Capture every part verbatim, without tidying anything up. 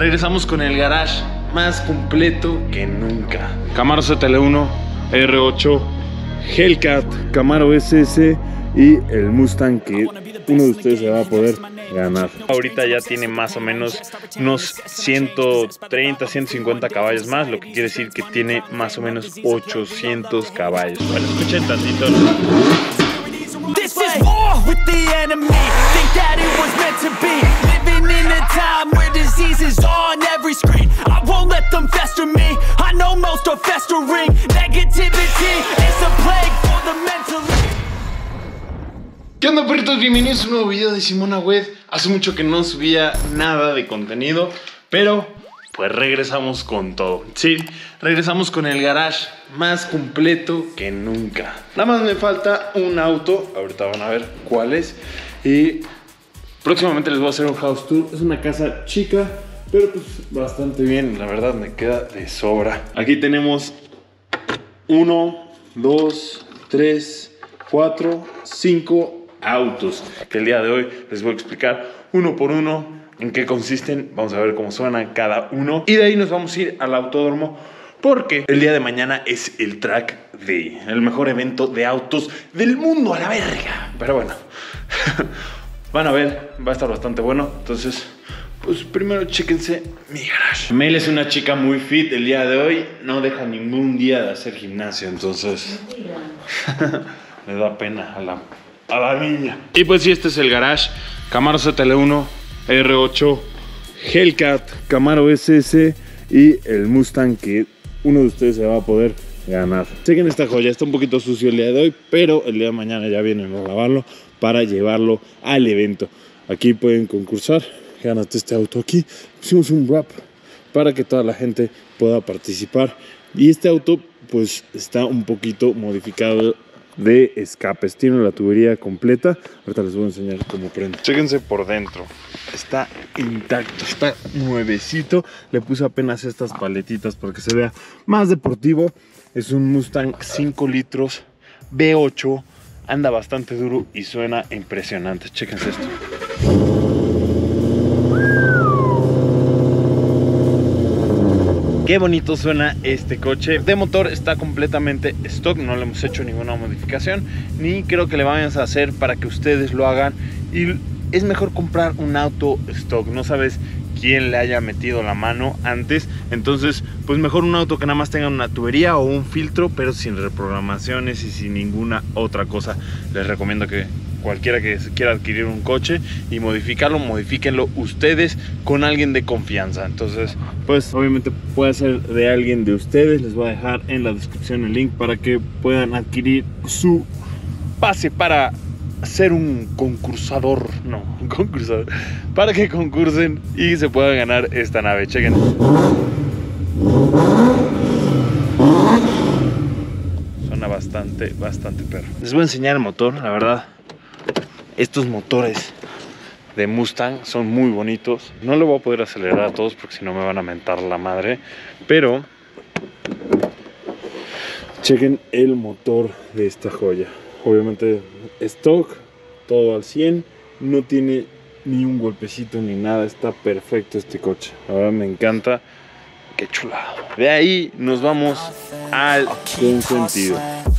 Regresamos con el garage más completo que nunca. Camaro Z L uno, R ocho, Hellcat, Camaro S S y el Mustang que uno de ustedes se va a poder ganar. Ahorita ya tiene más o menos unos ciento treinta, ciento cincuenta caballos más, lo que quiere decir que tiene más o menos ochocientos caballos. Bueno, escuchen tantito. This is war with the enemy. Think that it was meant to be. Living in a time where disease is on every screen. I won't let them fester me. I know most are festering. Negativity is a plague for the mentally. ¿Qué onda, perritos? Bienvenidos a un nuevo video de Simón Agüed. Hace mucho que no subía nada de contenido, pero pues regresamos con todo. Sí, regresamos con el garage más completo que nunca. Nada más me falta un auto, ahorita van a ver cuál es. Y próximamente les voy a hacer un house tour. Es una casa chica, pero pues bastante bien, la verdad me queda de sobra. Aquí tenemos uno, dos, tres, cuatro, cinco autos que el día de hoy les voy a explicar uno por uno en qué consisten. Vamos a ver cómo suenan cada uno y de ahí nos vamos a ir al autódromo porque el día de mañana es el Track Day, el mejor evento de autos del mundo, a la verga. Pero bueno, van a ver, va a estar bastante bueno. Entonces pues primero chéquense mi garage. Mel es una chica muy fit el día de hoy, no deja ningún día de hacer gimnasio, entonces me da pena a la a la niña. Y pues sí, este es el garage. Camaro Z L uno, R ocho, Hellcat, Camaro S S y el Mustang que uno de ustedes se va a poder ganar. Chequen esta joya, está un poquito sucio el día de hoy, pero el día de mañana ya vienen a lavarlo para llevarlo al evento. Aquí pueden concursar, gánate este auto aquí. Hicimos un wrap para que toda la gente pueda participar. Y este auto pues está un poquito modificado de escapes, tiene la tubería completa. Ahorita les voy a enseñar cómo prende. Chéquense por dentro, está intacto, está nuevecito. Le puse apenas estas paletitas para que se vea más deportivo. Es un Mustang cinco litros V ocho, anda bastante duro y suena impresionante. Chéquense esto. Qué bonito suena este coche. De motor está completamente stock, no le hemos hecho ninguna modificación, ni creo que le vayamos a hacer para que ustedes lo hagan. Y es mejor comprar un auto stock, no sabes quién le haya metido la mano antes. Entonces pues mejor un auto que nada más tenga una tubería o un filtro, pero sin reprogramaciones y sin ninguna otra cosa. Les recomiendo que cualquiera que quiera adquirir un coche y modificarlo, modifíquenlo ustedes con alguien de confianza. Entonces pues obviamente puede ser de alguien de ustedes. Les voy a dejar en la descripción el link para que puedan adquirir su pase para ser un concursador, no, un concursador, para que concursen y se puedan ganar esta nave. Chequen. Suena bastante, bastante perro. Les voy a enseñar el motor, la verdad. Estos motores de Mustang son muy bonitos. No le voy a poder acelerar a todos porque si no me van a mentar la madre. Pero chequen el motor de esta joya. Obviamente stock, todo al cien. No tiene ni un golpecito ni nada. Está perfecto este coche. La verdad me encanta. Qué chulado. De ahí nos vamos al consentido.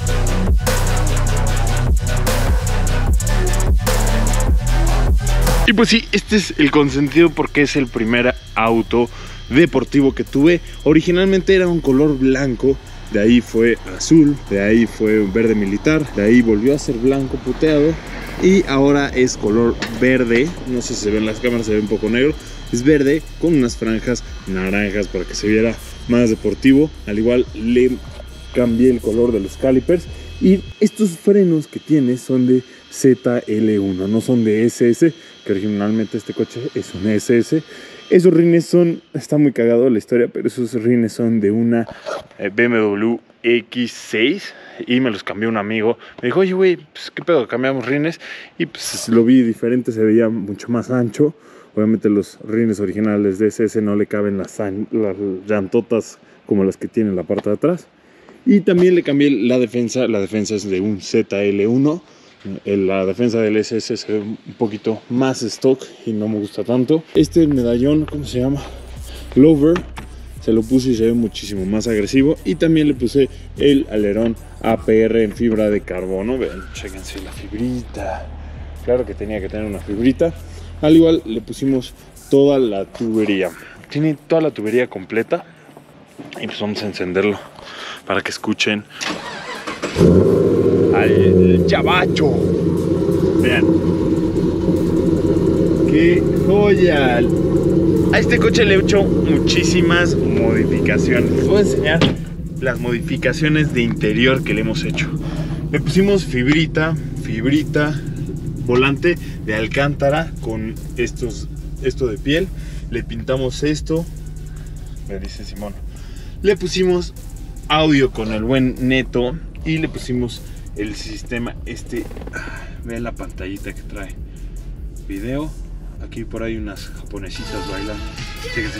Y pues sí, este es el consentido porque es el primer auto deportivo que tuve. Originalmente era un color blanco, de ahí fue azul, de ahí fue un verde militar, de ahí volvió a ser blanco puteado y ahora es color verde. No sé si se ven las cámaras, se ve un poco negro. Es verde con unas franjas naranjas para que se viera más deportivo. Al igual le cambié el color de los calipers. Y estos frenos que tiene son de Z L uno, no son de S S, que originalmente este coche es un S S. Esos rines son, está muy cagado la historia, pero esos rines son de una B M W X seis y me los cambió un amigo. Me dijo, oye güey, pues qué pedo, cambiamos rines. Y pues lo vi diferente, se veía mucho más ancho. Obviamente los rines originales de S S no le caben las, las llantotas como las que tiene en la parte de atrás. Y también le cambié la defensa, la defensa es de un Z L uno. La defensa del S S se ve un poquito más stock y no me gusta tanto. Este medallón, ¿cómo se llama? lower. Se lo puse y se ve muchísimo más agresivo. Y también le puse el alerón A P R en fibra de carbono. Vean, chéquense la fibrita. Claro que tenía que tener una fibrita. Al igual le pusimos toda la tubería. Tiene toda la tubería completa. Y pues vamos a encenderlo para que escuchen al chavacho. Vean. ¡Qué joya! A este coche le he hecho muchísimas modificaciones. Les voy a enseñar las modificaciones de interior que le hemos hecho. Le pusimos fibrita, fibrita, volante de alcántara con estos, esto de piel. Le pintamos esto. Me dice Simón. Le pusimos audio con el buen Neto y le pusimos el sistema este. Vean la pantallita que trae. Video. Aquí por ahí unas japonesitas bailando. Fíjense.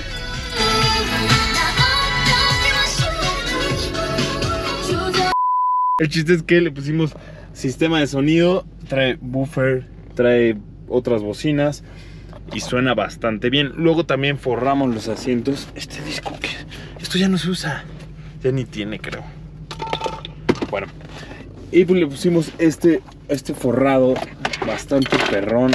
El chiste es que le pusimos sistema de sonido, trae buffer, trae otras bocinas y suena bastante bien. Luego también forramos los asientos. Este disco que esto ya no se usa, ya ni tiene, creo. Bueno, y pues le pusimos este, este forrado bastante perrón.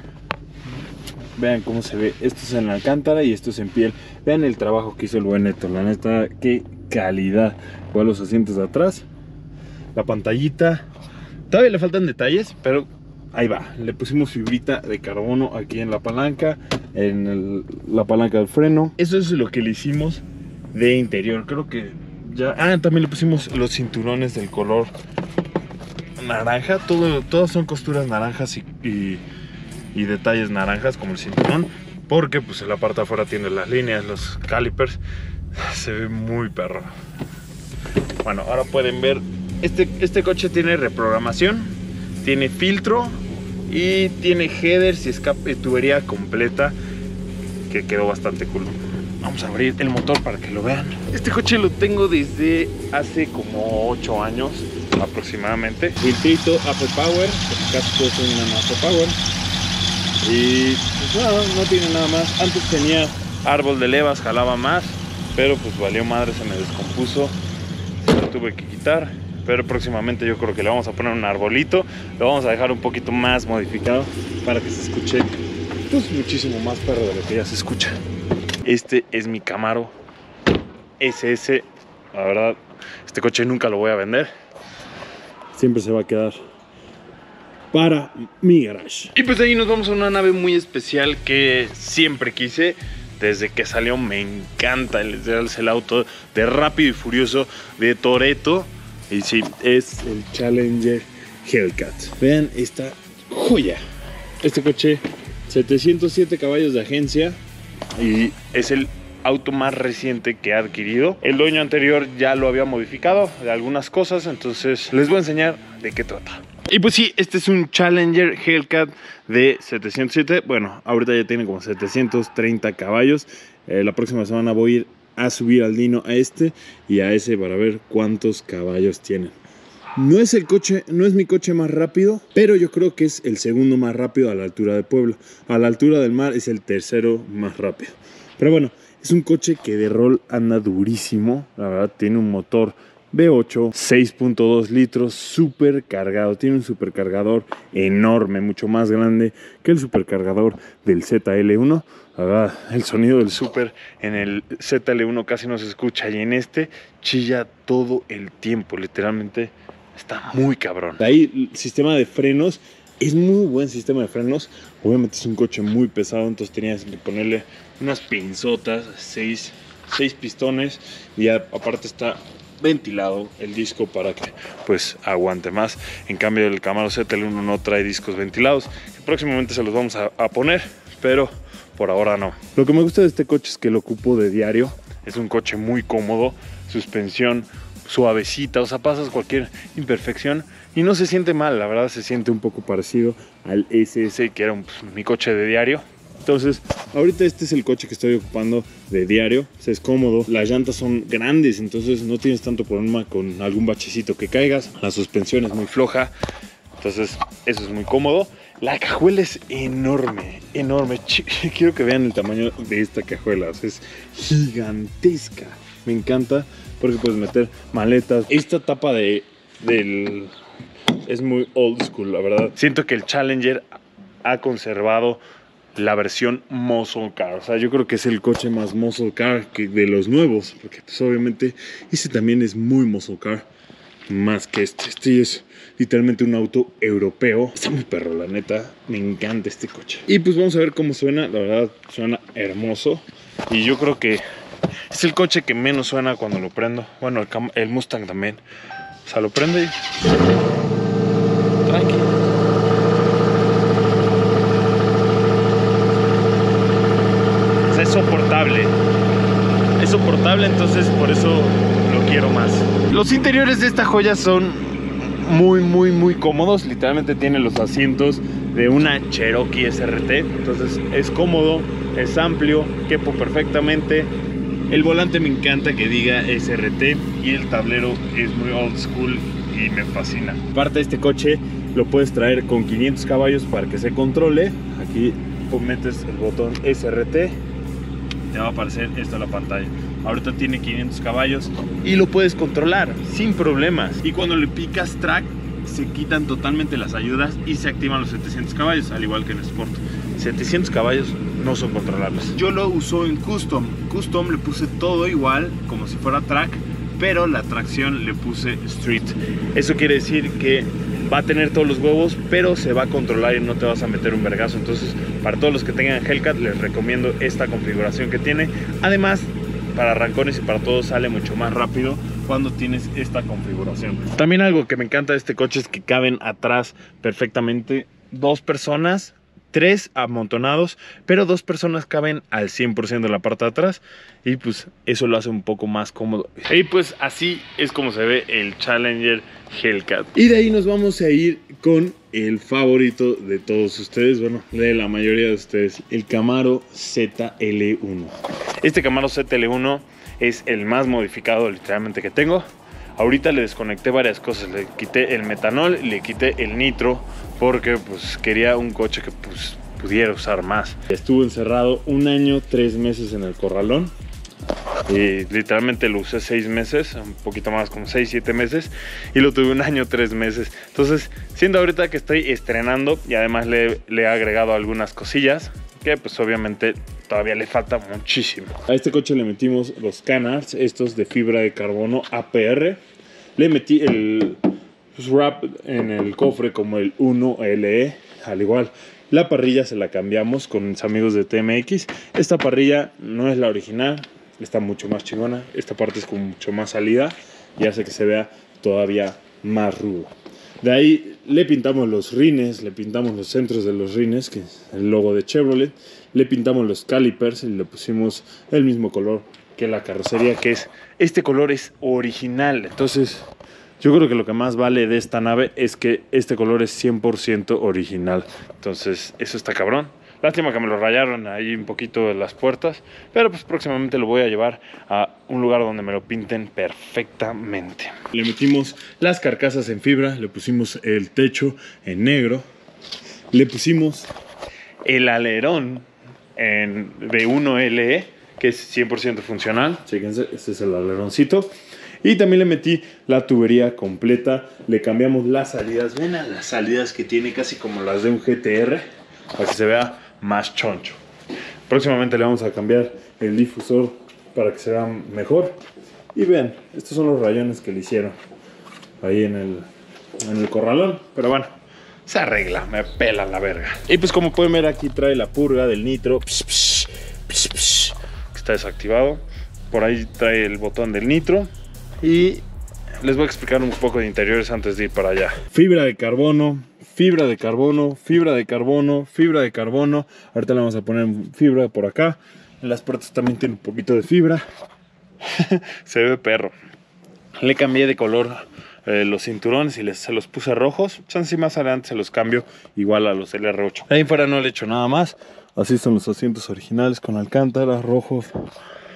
Vean cómo se ve. Esto es en la alcántara y esto es en piel. Vean el trabajo que hizo el buen Neto. La neta, qué calidad. Igual los asientos de atrás. La pantallita. Todavía le faltan detalles, pero ahí va. Le pusimos fibrita de carbono aquí en la palanca. En el, la palanca del freno. Eso es lo que le hicimos de interior. Creo que ya... Ah, también le pusimos los cinturones del color naranja. Todo, todas son costuras naranjas y... y y detalles naranjas como el cinturón, porque pues en la parte de afuera tiene las líneas, los calipers. Se ve muy perro. Bueno, ahora pueden ver, este, este coche tiene reprogramación, tiene filtro y tiene headers y escape, tubería completa, que quedó bastante cool. Vamos a abrir el motor para que lo vean. Este coche lo tengo desde hace como ocho años aproximadamente. Filtrito Apple Power, casi todos son una Apple Power. Y pues nada, no tiene nada más. Antes tenía árbol de levas, jalaba más, pero pues valió madre, se me descompuso, se lo tuve que quitar. Pero próximamente yo creo que le vamos a poner un arbolito, lo vamos a dejar un poquito más modificado para que se escuche pues muchísimo más perro de lo que ya se escucha. Este es mi Camaro S S. La verdad, este coche nunca lo voy a vender, siempre se va a quedar para mi garage. Y pues de ahí nos vamos a una nave muy especial que siempre quise. Desde que salió me encanta el, el auto de Rápido y Furioso de Toretto. Y sí, es el Challenger Hellcat. Vean esta joya. Este coche, setecientos siete caballos de agencia. Y es el auto más reciente que ha adquirido. El dueño anterior ya lo había modificado de algunas cosas. Entonces les voy a enseñar de qué trata. Y pues sí, este es un Challenger Hellcat de setecientos siete. Bueno, ahorita ya tiene como setecientos treinta caballos. eh, La próxima semana voy a ir a subir al Dino a este y a ese para ver cuántos caballos tienen. No es el coche, no es mi coche más rápido, pero yo creo que es el segundo más rápido a la altura de Puebla. A la altura del mar es el tercero más rápido. Pero bueno, es un coche que de rol anda durísimo. La verdad, tiene un motor V ocho, seis punto dos litros, súper cargado. Tiene un supercargador enorme, mucho más grande que el supercargador del Z L uno. La verdad, el sonido del super en el Z L uno casi no se escucha y en este chilla todo el tiempo. Literalmente está muy cabrón. De ahí el sistema de frenos. Es muy buen sistema de frenos. Obviamente es un coche muy pesado, entonces tenías que ponerle unas pinzotas, seis, seis pistones, y aparte está ventilado el disco para que pues aguante más. En cambio el Camaro Z L uno no trae discos ventilados, que próximamente se los vamos a, a poner, pero por ahora no. Lo que me gusta de este coche es que lo ocupo de diario. Es un coche muy cómodo, suspensión suavecita, o sea, pasas cualquier imperfección y no se siente mal. La verdad se siente un poco parecido al S S, que era un, pues, mi coche de diario. Entonces, ahorita este es el coche que estoy ocupando de diario. O sea, es cómodo, las llantas son grandes, entonces no tienes tanto problema con algún bachecito que caigas. La suspensión es muy floja, entonces eso es muy cómodo. La cajuela es enorme, enorme. Quiero que vean el tamaño de esta cajuela. O sea, es gigantesca. Me encanta porque puedes meter maletas. Esta tapa de, del... es muy old school, la verdad. Siento que el Challenger ha conservado la versión muscle car. O sea, yo creo que es el coche más muscle car que de los nuevos. Porque pues obviamente este también es muy muscle car. Más que este. Este es literalmente un auto europeo. Está muy perro, la neta. Me encanta este coche. Y pues vamos a ver cómo suena. La verdad, suena hermoso. Y yo creo que es el coche que menos suena cuando lo prendo. Bueno, el, el Mustang también. O sea, lo prendo y... tranqui. O sea, es soportable. Es soportable, entonces por eso lo quiero más. Los interiores de esta joya son muy, muy, muy cómodos. Literalmente tiene los asientos de una Cherokee S R T. Entonces es cómodo, es amplio, quepo perfectamente. El volante me encanta que diga S R T y el tablero es muy old school y me fascina. Aparte, este coche lo puedes traer con quinientos caballos para que se controle. Aquí metes el botón S R T, te va a aparecer esto en la pantalla. Ahorita tiene quinientos caballos y lo puedes controlar sin problemas. Y cuando le picas track, se quitan totalmente las ayudas y se activan los setecientos caballos, al igual que en Sport. setecientos caballos no son controlables. Yo lo uso en Custom. Custom le puse todo igual, como si fuera track, pero la tracción le puse Street. Eso quiere decir que va a tener todos los huevos, pero se va a controlar y no te vas a meter un vergazo. Entonces, para todos los que tengan Hellcat, les recomiendo esta configuración que tiene. Además, para arrancones y para todos sale mucho más rápido cuando tienes esta configuración. También algo que me encanta de este coche es que caben atrás perfectamente dos personas, tres amontonados, pero dos personas caben al cien por ciento en la parte de atrás y pues eso lo hace un poco más cómodo. Y pues así es como se ve el Challenger Hellcat. Y de ahí nos vamos a ir con el favorito de todos ustedes, bueno, de la mayoría de ustedes, el Camaro Z L uno. Este Camaro Z L uno es el más modificado literalmente que tengo. Ahorita le desconecté varias cosas, le quité el metanol, le quité el nitro, porque pues quería un coche que pues pudiera usar más. Estuvo encerrado un año, tres meses en el corralón. Y literalmente lo usé seis meses, un poquito más, como seis, siete meses. Y lo tuve un año, tres meses. Entonces, siendo ahorita que estoy estrenando y además le, le he agregado algunas cosillas, que pues obviamente todavía le falta muchísimo. A este coche le metimos los canards, estos de fibra de carbono A P R. Le metí el pues, wrap en el cofre como el uno L E, al igual. La parrilla se la cambiamos con mis amigos de T M X. Esta parrilla no es la original, está mucho más chingona. Esta parte es con mucho más salida y hace que se vea todavía más rudo. De ahí le pintamos los rines, le pintamos los centros de los rines, que es el logo de Chevrolet. Le pintamos los calipers y le pusimos el mismo color que la carrocería, que es, este color es original. Entonces yo creo que lo que más vale de esta nave es que este color es cien por ciento original. Entonces eso está cabrón. Lástima que me lo rayaron ahí un poquito de las puertas, pero pues próximamente lo voy a llevar a un lugar donde me lo pinten perfectamente. Le metimos las carcasas en fibra, le pusimos el techo en negro, le pusimos el alerón en, de uno L E, que es cien por ciento funcional. Fíjense, este es el aleroncito. Y también le metí la tubería completa, le cambiamos las salidas. Ven a las salidas que tiene casi como las de un G T R, para que se vea más choncho. Próximamente le vamos a cambiar el difusor para que se vea mejor. Y vean, estos son los rayones que le hicieron ahí en el, en el corralón. Pero bueno, se arregla, me pela la verga. Y pues como pueden ver, aquí trae la purga del nitro, psh, psh, psh, psh, que está desactivado. Por ahí trae el botón del nitro. Y les voy a explicar un poco de interiores antes de ir para allá. Fibra de carbono, fibra de carbono, fibra de carbono, fibra de carbono. Ahorita le vamos a poner fibra por acá. En las puertas también tiene un poquito de fibra. Se ve perro. Le cambié de color eh, los cinturones y les, se los puse rojos. Chance más adelante se los cambio igual a los L R ocho. Ahí fuera no le he hecho nada más. Así son los asientos originales con alcántaras rojos.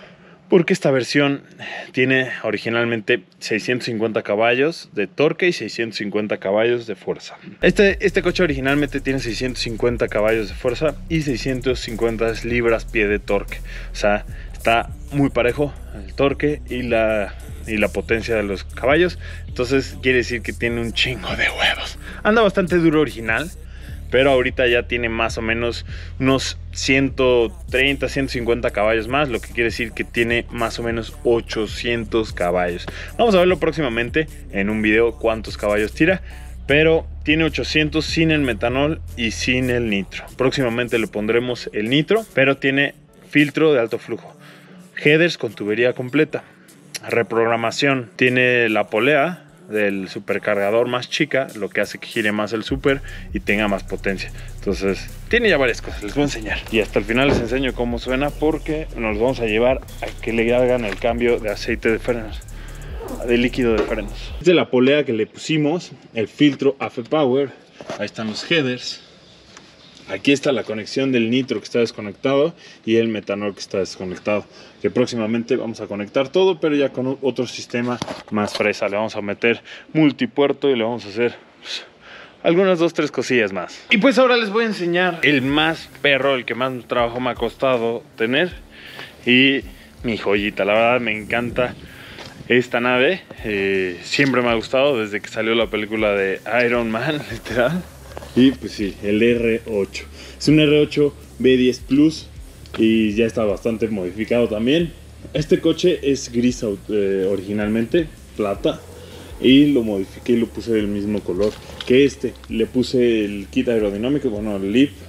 porque esta versión tiene originalmente seiscientos cincuenta caballos de torque y seiscientos cincuenta caballos de fuerza. Este, este coche originalmente tiene seiscientos cincuenta caballos de fuerza y seiscientos cincuenta libras-pie de torque. O sea, está muy parejo el torque y la, y la potencia de los caballos. Entonces quiere decir que tiene un chingo de huevos. Anda bastante duro original, pero ahorita ya tiene más o menos unos ciento treinta, ciento cincuenta caballos más, lo que quiere decir que tiene más o menos ochocientos caballos. Vamos a verlo próximamente en un video cuántos caballos tira, pero tiene ochocientos sin el metanol y sin el nitro. Próximamente le pondremos el nitro, pero tiene filtro de alto flujo, headers con tubería completa, reprogramación, tiene la polea del supercargador más chica, lo que hace que gire más el super y tenga más potencia. Entonces tiene ya varias cosas, les voy a enseñar y hasta el final les enseño cómo suena, porque nos vamos a llevar a que le hagan el cambio de aceite de frenos, de líquido de frenos. Esta es la polea que le pusimos, el filtro A F Power, ahí están los headers. Aquí está la conexión del nitro que está desconectado y el metanol que está desconectado, que próximamente vamos a conectar todo, pero ya con otro sistema más fresa. Le vamos a meter multipuerto y le vamos a hacer pues, algunas dos, tres cosillas más. Y pues ahora les voy a enseñar el más perro, el que más trabajo me ha costado tener, y mi joyita. La verdad me encanta esta nave, eh, siempre me ha gustado desde que salió la película de Iron Man, literal. Y pues sí, el R ocho. Es un R ocho B diez Plus y ya está bastante modificado también. Este coche es gris eh, originalmente, plata, y lo modifiqué y lo puse del mismo color que este. Le puse el kit aerodinámico, bueno, el lip,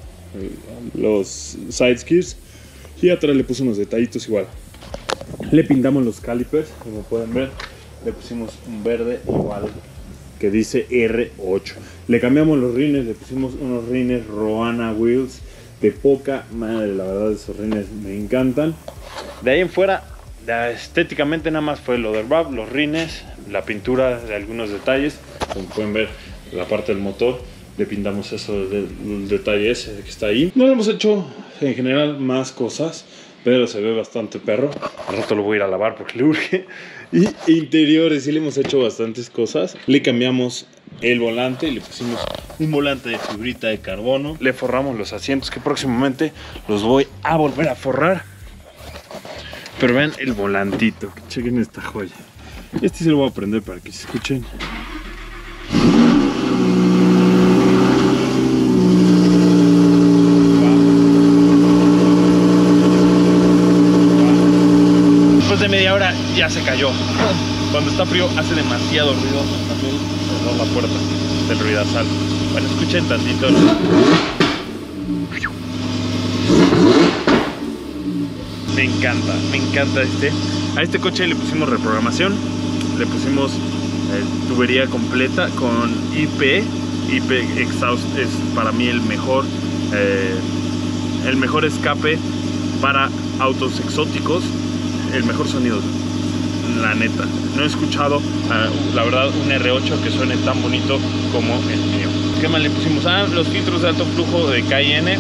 los side skirts, y atrás le puse unos detallitos igual. Le pintamos los calipers, como pueden ver, le pusimos un verde igual que dice R ocho. Le cambiamos los rines, le pusimos unos rines Roana Wheels de poca madre, la verdad esos rines me encantan. De ahí en fuera, de, estéticamente nada más fue lo del wrap, los rines, la pintura de algunos detalles, como pueden ver la parte del motor, le pintamos eso del detalle ese que está ahí. No le hemos hecho en general más cosas, pero se ve bastante perro. Al rato lo voy a ir a lavar porque le urge. Y interiores, sí le hemos hecho bastantes cosas. Le cambiamos el volante, le pusimos un volante de fibrita de carbono. Le forramos los asientos, que próximamente los voy a volver a forrar. Pero vean el volantito, chequen esta joya. Este se lo voy a prender para que se escuchen. Media hora ya se cayó. Cuando está frío hace demasiado ruido. También cerró la puerta del ruidazal. Bueno, escuchen tantito. Me encanta, me encanta este. A este coche le pusimos reprogramación, le pusimos eh, tubería completa con I P. I P Exhaust es para mí el mejor, eh, el mejor escape para autos exóticos. El mejor sonido, la neta. No he escuchado, uh, la verdad, un R ocho que suene tan bonito como el mío. ¿Qué más le pusimos? Ah, los filtros de alto flujo de Cayenne.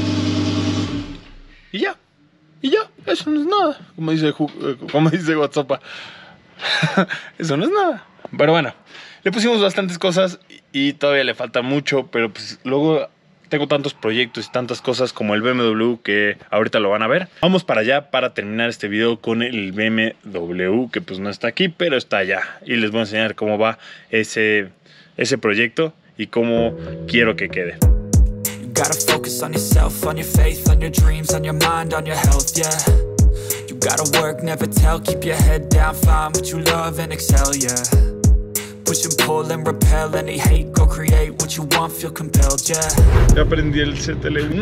Y ya, y ya, eso no es nada. Como dice, como dice WhatsApp. Eso no es nada. Pero bueno, le pusimos bastantes cosas y todavía le falta mucho, pero pues luego tengo tantos proyectos y tantas cosas como el B M W que ahorita lo van a ver. Vamos para allá para terminar este video con el B M W, que pues no está aquí, pero está allá. Y les voy a enseñar cómo va ese, ese proyecto y cómo quiero que quede. You gotta focus on yourself, on your faith, on your dreams, on your mind, on your health, yeah. You gotta work, never tell, keep your head down, find what you love and excel, yeah. Push and pull and repel any hate, go create what you want, feel compelled, yeah. Ya aprendí el Z L uno.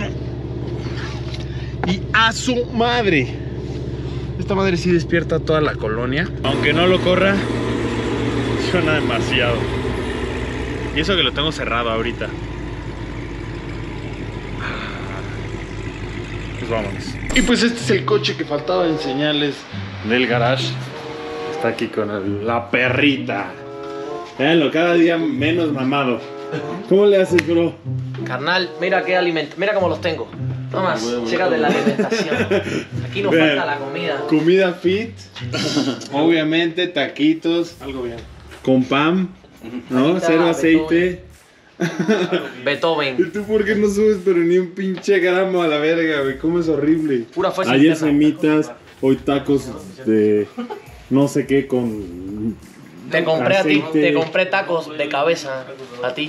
Y a su madre. Esta madre sí despierta a toda la colonia. Aunque no lo corra, suena demasiado. Y eso que lo tengo cerrado ahorita. Pues vámonos. Y pues este es el coche que faltaba enseñarles del garage. Está aquí con el, la perrita. Veanlo, cada día menos mamado. ¿Cómo le haces, bro? Carnal, mira qué alimento, mira cómo los tengo. Vamos, chécate la alimentación. Aquí nos Vean, falta la comida. Comida fit, obviamente taquitos, Algo bien. con pan, ¿no? Ahí está, Cero aceite. ¿Y Beethoven. tú por qué no subes pero ni un pinche gramo a la verga, güey? ¿Cómo es horrible? Pura fuerza Ayer interna. semitas, hoy tacos de no sé qué con... Te compré a ti, aceite. te compré tacos de cabeza a ti.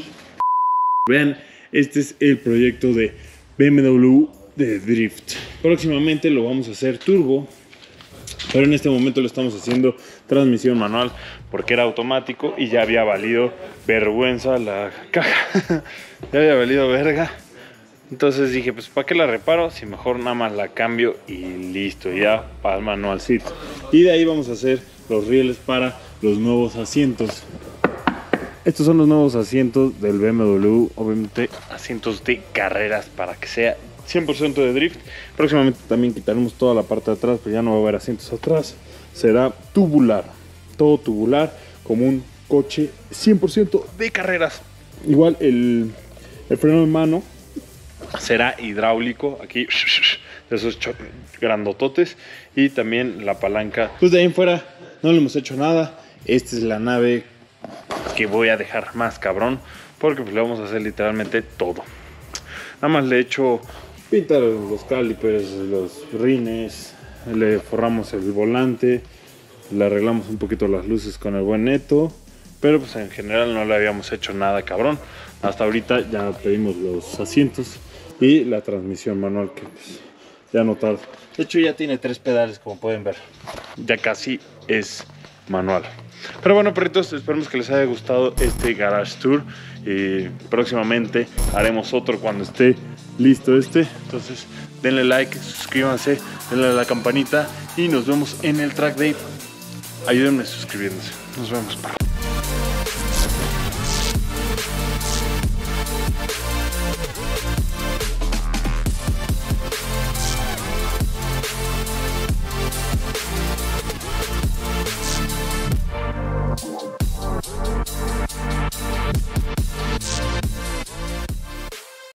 Vean, este es el proyecto de B M W de Drift. Próximamente lo vamos a hacer turbo, pero en este momento lo estamos haciendo transmisión manual porque era automático y ya había valido vergüenza la caja. Ya había valido verga. Entonces dije, pues ¿para qué la reparo? Si mejor nada más la cambio y listo, ya para el manualcito. Y de ahí vamos a hacer los rieles para los nuevos asientos. Estos son los nuevos asientos del B M W, obviamente asientos de carreras para que sea cien por ciento de drift. Próximamente también quitaremos toda la parte de atrás, pero ya no va a haber asientos atrás. Será tubular, todo tubular, como un coche cien por ciento de carreras. Igual el, el freno de mano será hidráulico, aquí de esos grandototes, y también la palanca. Pues de ahí en fuera no le hemos hecho nada. Esta es la nave que voy a dejar más cabrón, porque pues le vamos a hacer literalmente todo. Nada más le he hecho pintar los calipers, los rines, le forramos el volante, le arreglamos un poquito las luces con el buen Neto, pero pues en general no le habíamos hecho nada cabrón. Hasta ahorita ya pedimos los asientos y la transmisión manual, que pues ya no tarda. De hecho ya tiene tres pedales, como pueden ver. Ya casi es manual. Pero bueno, perritos, esperemos que les haya gustado este Garage Tour. Y próximamente haremos otro cuando esté listo este. Entonces denle like, suscríbanse, denle a la campanita y nos vemos en el track day. Ayúdenme suscribiéndose. Nos vemos, perros.